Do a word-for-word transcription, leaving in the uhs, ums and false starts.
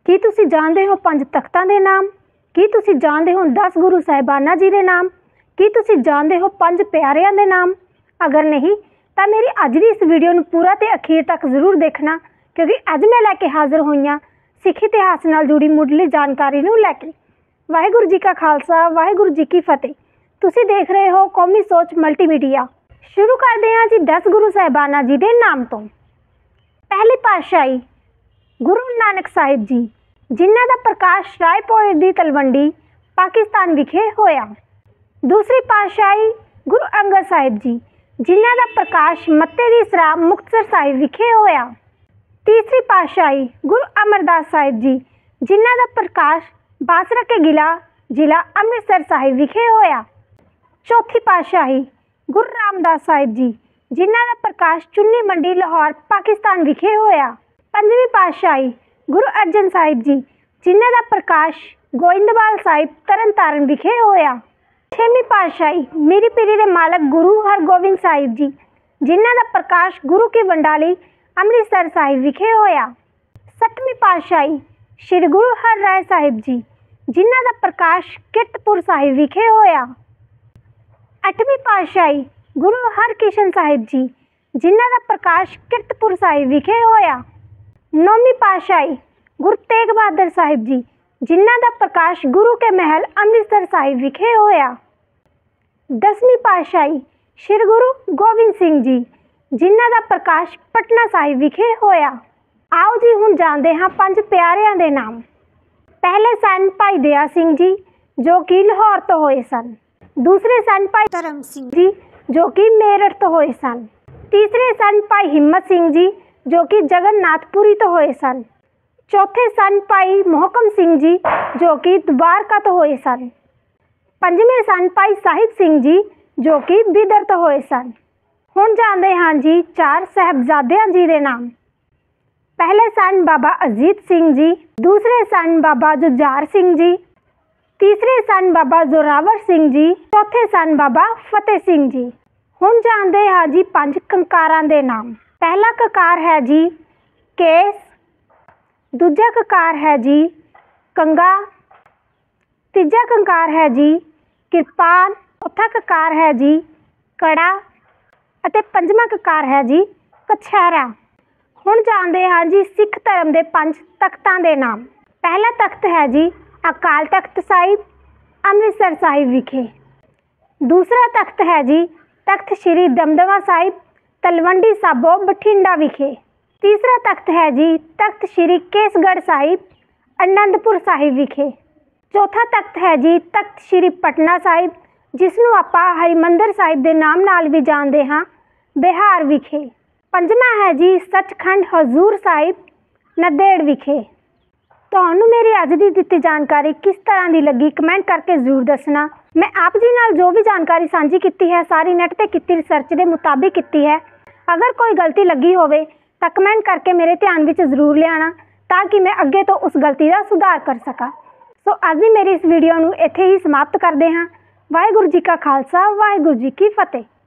ਕੀ ਤੁਸੀਂ ਜਾਣਦੇ ਹੋ ਪੰਜ ਤਖਤਾਂ ਦੇ ਨਾਮ? ਕੀ ਤੁਸੀਂ ਜਾਣਦੇ ਹੋ ਦਸ ਗੁਰੂ ਸਾਹਿਬਾਨਾਂ ਜੀ ਦੇ ਨਾਮ? ਕੀ ਤੁਸੀਂ ਜਾਣਦੇ ਹੋ ਪੰਜ ਪਿਆਰਿਆਂ ਦੇ ਨਾਮ? ਅਗਰ ਨਹੀਂ ਤਾਂ ਮੇਰੀ ਅੱਜ ਦੀ ਇਸ ਵੀਡੀਓ ਨੂੰ ਪੂਰਾ ਤੇ ਅਖੀਰ ਤੱਕ ਜ਼ਰੂਰ ਦੇਖਣਾ, ਕਿਉਂਕਿ ਅੱਜ ਮੈਂ ਲੈ ਕੇ ਹਾਜ਼ਰ ਹੋਈ ਹਾਂ ਸਿੱਖ ਇਤਿਹਾਸ ਨਾਲ ਜੁੜੀ ਮੁੱਢਲੀ ਜਾਣਕਾਰੀ ਨੂੰ ਲੈ ਕੇ। ਵਾਹਿਗੁਰੂ ਜੀ ਕਾ ਖਾਲਸਾ, ਵਾਹਿਗੁਰੂ ਜੀ ਕੀ ਫਤਿਹ। ਤੁਸੀਂ ਦੇਖ ਰਹੇ ਹੋ ਕੌਮੀ ਸੋਚ ਮਲਟੀਮੀਡੀਆ। ਸ਼ੁਰੂ ਕਰਦੇ ਹਾਂ ਜੀ ਦਸ ਗੁਰੂ ਸਾਹਿਬਾਨਾਂ ਜੀ ਦੇ ਨਾਮ ਤੋਂ। ਪਹਿਲੀ ਪਾਤਸ਼ਾਹੀ ਗੁਰੂ ਨਾਨਕ ਸਾਹਿਬ ਜੀ, ਜਿਨ੍ਹਾਂ ਦਾ ਪ੍ਰਕਾਸ਼ ਰਾਏਪੁਰ ਦੀ ਤਲਵੰਡੀ ਪਾਕਿਸਤਾਨ ਵਿਖੇ ਹੋਇਆ। ਦੂਸਰੀ ਪਾਤਸ਼ਾਹੀ ਗੁਰੂ ਅੰਗਦ ਸਾਹਿਬ ਜੀ, ਜਿਨ੍ਹਾਂ ਦਾ ਪ੍ਰਕਾਸ਼ ਮੱਤੇ ਦੀ ਸਰਾਂ ਮੁਕਤਸਰ ਸਾਹਿਬ ਵਿਖੇ ਹੋਇਆ। ਤੀਸਰੀ ਪਾਤਸ਼ਾਹੀ ਗੁਰੂ ਅਮਰਦਾਸ ਸਾਹਿਬ ਜੀ, ਜਿਨ੍ਹਾਂ ਦਾ ਪ੍ਰਕਾਸ਼ ਬਾਸਰਾ ਕੇ ਗਿਲਾ ਜ਼ਿਲ੍ਹਾ ਅੰਮ੍ਰਿਤਸਰ ਸਾਹਿਬ ਵਿਖੇ ਹੋਇਆ। ਚੌਥੀ ਪਾਤਸ਼ਾਹੀ ਗੁਰੂ ਰਾਮਦਾਸ ਸਾਹਿਬ ਜੀ, ਜਿਨ੍ਹਾਂ ਦਾ ਪ੍ਰਕਾਸ਼ ਚੁੰਨੀ ਮੰਡੀ ਲਾਹੌਰ ਪਾਕਿਸਤਾਨ ਵਿਖੇ ਹੋਇਆ। ਪੰਜਵੀਂ ਪਾਤਸ਼ਾਹੀ ਗੁਰੂ ਅਰਜਨ ਸਾਹਿਬ ਜੀ, ਜਿਨ੍ਹਾਂ ਦਾ ਪ੍ਰਕਾਸ਼ ਗੋਇੰਦਵਾਲ ਸਾਹਿਬ ਤਰਨ ਤਾਰਨ ਵਿਖੇ ਹੋਇਆ। ਛੇਵੀਂ ਪਾਤਸ਼ਾਹੀ ਮੀਰੀ ਪੀਰੀ ਦੇ ਮਾਲਕ ਗੁਰੂ ਹਰਗੋਬਿੰਦ ਸਾਹਿਬ ਜੀ, ਜਿਨ੍ਹਾਂ ਦਾ ਪ੍ਰਕਾਸ਼ ਗੁਰੂ ਕੀ ਵੰਡਾਲੀ ਅੰਮ੍ਰਿਤਸਰ ਸਾਹਿਬ ਵਿਖੇ ਹੋਇਆ। ਸੱਤਵੀਂ ਪਾਤਸ਼ਾਹੀ ਸ਼੍ਰੀ ਗੁਰੂ ਹਰਰਾਏ ਸਾਹਿਬ ਜੀ, ਜਿਨ੍ਹਾਂ ਦਾ ਪ੍ਰਕਾਸ਼ ਕੀਰਤਪੁਰ ਸਾਹਿਬ ਵਿਖੇ ਹੋਇਆ। ਅੱਠਵੀਂ ਪਾਤਸ਼ਾਹੀ ਗੁਰੂ ਹਰਕ੍ਰਿਸ਼ਨ ਸਾਹਿਬ ਜੀ, ਜਿਨ੍ਹਾਂ ਦਾ ਪ੍ਰਕਾਸ਼ ਕੀਰਤਪੁਰ ਸਾਹਿਬ ਵਿਖੇ ਹੋਇਆ। ਨੌਵੀਂ ਪਾਤਸ਼ਾਹੀ ਗੁਰੂ ਤੇਗ ਬਹਾਦਰ ਸਾਹਿਬ ਜੀ, ਜਿਨ੍ਹਾਂ ਦਾ ਪ੍ਰਕਾਸ਼ ਗੁਰੂ ਕੇ ਮਹਿਲ ਅੰਮ੍ਰਿਤਸਰ ਸਾਹਿਬ ਵਿਖੇ ਹੋਇਆ। ਦਸਵੀਂ ਪਾਤਸ਼ਾਹੀ ਸ਼੍ਰੀ ਗੁਰੂ ਗੋਬਿੰਦ ਸਿੰਘ ਜੀ, ਜਿਨ੍ਹਾਂ ਦਾ ਪ੍ਰਕਾਸ਼ ਪਟਨਾ ਸਾਹਿਬ ਵਿਖੇ ਹੋਇਆ। ਆਓ ਜੀ ਹੁਣ ਜਾਣਦੇ ਹਾਂ ਪੰਜ ਪਿਆਰਿਆਂ ਦੇ ਨਾਮ। ਪਹਿਲੇ ਸਨ ਭਾਈ ਦਇਆ ਸਿੰਘ ਜੀ, ਜੋ ਕਿ ਲਾਹੌਰ ਤੋਂ ਹੋਏ ਸਨ। ਦੂਸਰੇ ਸਨ ਭਾਈ ਧਰਮ ਸਿੰਘ ਜੀ, ਜੋ ਕਿ ਮੇਰਠ ਤੋਂ ਹੋਏ ਸਨ। ਤੀਸਰੇ ਸਨ ਭਾਈ ਹਿੰਮਤ ਸਿੰਘ ਜੀ, ਜੋ ਕਿ ਜਗਨਨਾਥਪੁਰੀ ਤੋਂ ਹੋਏ ਸਨ। ਚੌਥੇ ਸਨ ਭਾਈ ਮੋਹਕਮ ਸਿੰਘ ਜੀ, ਜੋ ਕਿ ਦਵਾਰਕਾ ਤੋਂ ਹੋਏ ਸਨ। ਪੰਜਵੇਂ ਸਨ ਭਾਈ ਸਾਹਿਬ ਸਿੰਘ ਜੀ, ਜੋ ਕਿ ਬਿਦਰ ਤੋਂ ਹੋਏ ਸਨ। ਹੁਣ ਜਾਣਦੇ ਹਾਂ ਜੀ ਚਾਰ ਸਾਹਿਬਜ਼ਾਦਿਆਂ ਜੀ ਦੇ ਨਾਮ। ਪਹਿਲੇ ਸਨ ਬਾਬਾ ਅਜੀਤ ਸਿੰਘ ਜੀ, ਦੂਸਰੇ ਸਨ ਬਾਬਾ ਜੁਝਾਰ ਸਿੰਘ ਜੀ, ਤੀਸਰੇ ਸਨ ਬਾਬਾ ਜ਼ੋਰਾਵਰ ਸਿੰਘ ਜੀ, ਚੌਥੇ ਸਨ ਬਾਬਾ ਫਤਿਹ ਸਿੰਘ ਜੀ। ਹੁਣ ਜਾਣਦੇ ਹਾਂ ਜੀ ਪੰਜ ਕੰਕਾਰਾਂ ਦੇ ਨਾਮ। ਪਹਿਲਾ ਕਕਾਰ ਹੈ ਜੀ ਕੇਸ, ਦੂਜਾ ਕਕਾਰ ਹੈ ਜੀ ਕੰਗਾ, ਤੀਜਾ ਕੰਕਾਰ ਹੈ ਜੀ ਕਿਰਪਾਨ, ਚੌਥਾ ਕਕਾਰ ਹੈ ਜੀ ਕੜਾ ਅਤੇ ਪੰਜਵਾਂ ਕਕਾਰ ਹੈ ਜੀ ਕਛਹਿਰਾ। ਹੁਣ ਜਾਣਦੇ ਹਾਂ ਜੀ ਸਿੱਖ ਧਰਮ ਦੇ ਪੰਜ ਤਖਤਾਂ ਦੇ ਨਾਮ। ਪਹਿਲਾ ਤਖਤ ਹੈ ਜੀ ਅਕਾਲ ਤਖਤ ਸਾਹਿਬ, ਅੰਮ੍ਰਿਤਸਰ ਸਾਹਿਬ ਵਿਖੇ। ਦੂਸਰਾ ਤਖਤ ਹੈ ਜੀ ਤਖਤ ਸ਼੍ਰੀ ਦਮਦਮਾ ਸਾਹਿਬ, ਤਲਵੰਡੀ ਸਾਬੋ ਬਠਿੰਡਾ ਵਿਖੇ। ਤੀਸਰਾ ਤਖਤ ਹੈ ਜੀ ਤਖਤ ਸ਼੍ਰੀ ਕੇਸਗੜ੍ਹ ਸਾਹਿਬ, ਅਨੰਦਪੁਰ ਸਾਹਿਬ ਵਿਖੇ। ਚੌਥਾ ਤਖਤ ਹੈ ਜੀ ਤਖਤ ਸ਼੍ਰੀ ਪਟਨਾ ਸਾਹਿਬ, ਜਿਸ ਨੂੰ ਆਪਾਂ ਹਰਿਮੰਦਰ ਸਾਹਿਬ ਦੇ ਨਾਮ ਨਾਲ ਵੀ ਜਾਣਦੇ ਹਾਂ, ਬਿਹਾਰ ਵਿਖੇ। ਪੰਜਵਾਂ ਹੈ ਜੀ ਸੱਚਖੰਡ ਹਜ਼ੂਰ ਸਾਹਿਬ, ਨੰਦੇੜ ਵਿਖੇ। ਤੁਹਾਨੂੰ ਮੇਰੀ ਅੱਜ ਦੀ ਦਿੱਤੀ ਜਾਣਕਾਰੀ ਕਿਸ ਤਰ੍ਹਾਂ ਦੀ ਲੱਗੀ ਕਮੈਂਟ ਕਰਕੇ ਜ਼ਰੂਰ ਦੱਸਣਾ। ਮੈਂ ਆਪ ਜੀ ਨਾਲ ਜੋ ਵੀ ਜਾਣਕਾਰੀ ਸਾਂਝੀ ਕੀਤੀ ਹੈ ਸਾਰੀ ਨੈੱਟ 'ਤੇ ਕੀਤੀ ਰਿਸਰਚ ਦੇ ਮੁਤਾਬਿਕ ਕੀਤੀ ਹੈ। ਅਗਰ ਕੋਈ ਗਲਤੀ ਲੱਗੀ ਹੋਵੇ ਤਾਂ ਕਮੈਂਟ ਕਰਕੇ ਮੇਰੇ ਧਿਆਨ ਵਿੱਚ ਜ਼ਰੂਰ ਲਿਆਉਣਾ, ਤਾਂ ਕਿ ਮੈਂ ਅੱਗੇ ਤੋਂ ਉਸ ਗਲਤੀ ਦਾ ਸੁਧਾਰ ਕਰ ਸਕਾਂ। ਸੋ ਅੱਜ ਦੀ ਮੇਰੀ ਇਸ ਵੀਡੀਓ ਨੂੰ ਇੱਥੇ ਹੀ ਸਮਾਪਤ ਕਰਦੇ ਹਾਂ। ਵਾਹਿਗੁਰੂ ਜੀ ਕਾ ਖਾਲਸਾ, ਵਾਹਿਗੁਰੂ ਜੀ ਕੀ ਫਤਿਹ।